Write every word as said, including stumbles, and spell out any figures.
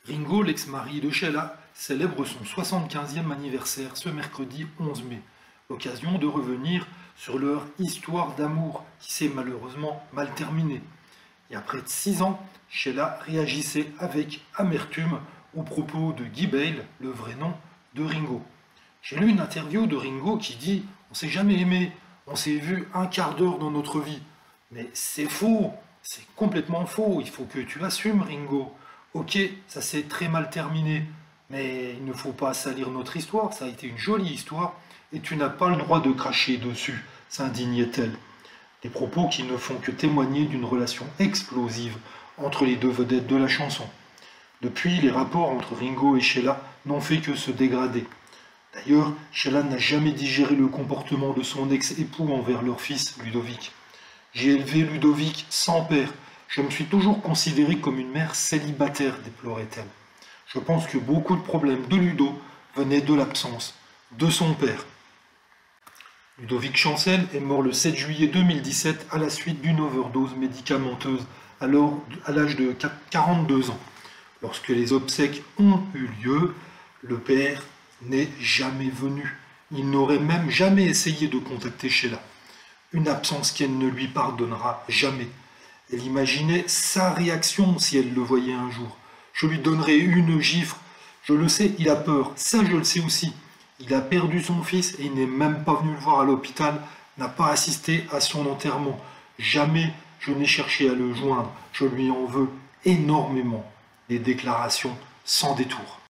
Ringo, l'ex-mari de Sheila, célèbre son soixante-quinzième anniversaire ce mercredi onze mai, l'occasion de revenir sur leur histoire d'amour qui s'est malheureusement mal terminée. Et après six ans, Sheila réagissait avec amertume aux propos de Guy Bale, le vrai nom de Ringo. J'ai lu une interview de Ringo qui dit « On s'est jamais aimé, on s'est vu un quart d'heure dans notre vie ». Mais c'est faux, c'est complètement faux, il faut que tu l'assumes Ringo. Ok, ça s'est très mal terminé, mais il ne faut pas salir notre histoire, ça a été une jolie histoire, et tu n'as pas le droit de cracher dessus, s'indignait-elle. Des propos qui ne font que témoigner d'une relation explosive entre les deux vedettes de la chanson. Depuis, les rapports entre Ringo et Sheila n'ont fait que se dégrader. D'ailleurs, Sheila n'a jamais digéré le comportement de son ex-époux envers leur fils, Ludovic. J'ai élevé Ludovic sans père. Je me suis toujours considérée comme une mère célibataire, déplorait-elle. Je pense que beaucoup de problèmes de Ludo venaient de l'absence de son père. Ludovic Chancel est mort le sept juillet deux mille dix-sept à la suite d'une overdose médicamenteuse, alors à l'âge de quarante-deux ans. Lorsque les obsèques ont eu lieu, le père n'est jamais venu. Il n'aurait même jamais essayé de contacter Sheila. Une absence qu'elle ne lui pardonnera jamais. Elle imaginait sa réaction si elle le voyait un jour. Je lui donnerai une gifle. Je le sais, il a peur. Ça, je le sais aussi. Il a perdu son fils et il n'est même pas venu le voir à l'hôpital, n'a pas assisté à son enterrement. Jamais je n'ai cherché à le joindre. Je lui en veux énormément. Des déclarations sans détour.